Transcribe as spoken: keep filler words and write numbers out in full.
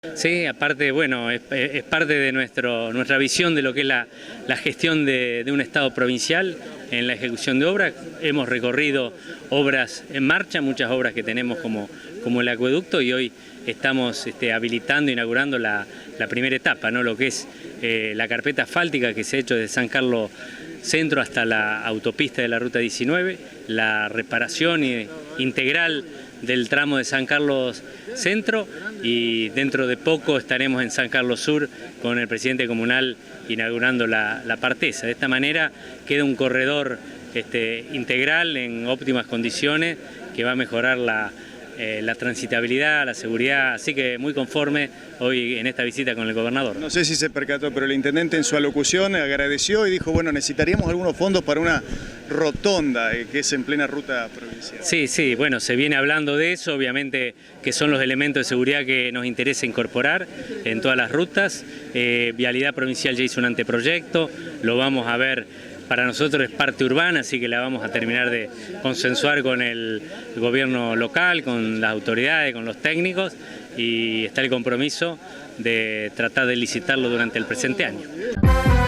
Sí, aparte, bueno, es, es parte de nuestro, nuestra visión de lo que es la, la gestión de, de un Estado provincial en la ejecución de obras. Hemos recorrido obras en marcha, muchas obras que tenemos como, como el acueducto, y hoy estamos este, habilitando, inaugurando la, la primera etapa, ¿no? Lo que es eh, la carpeta asfáltica que se ha hecho desde San Carlos Centro hasta la autopista de la Ruta diecinueve, la reparación integral del tramo de San Carlos Centro, y dentro de poco estaremos en San Carlos Sur con el presidente comunal inaugurando la, la parteza. De esta manera queda un corredor este, integral en óptimas condiciones que va a mejorar la, eh, la transitabilidad, la seguridad, así que muy conforme hoy en esta visita con el gobernador. No sé si se percató, pero el intendente en su alocución agradeció y dijo, bueno, necesitaríamos algunos fondos para una rotonda eh, que es en plena ruta provincial. Sí, sí, bueno, se viene hablando de eso, obviamente que son los elementos de seguridad que nos interesa incorporar en todas las rutas. Eh, Vialidad Provincial ya hizo un anteproyecto, lo vamos a ver. Para nosotros es parte urbana, así que la vamos a terminar de consensuar con el gobierno local, con las autoridades, con los técnicos, y está el compromiso de tratar de licitarlo durante el presente año.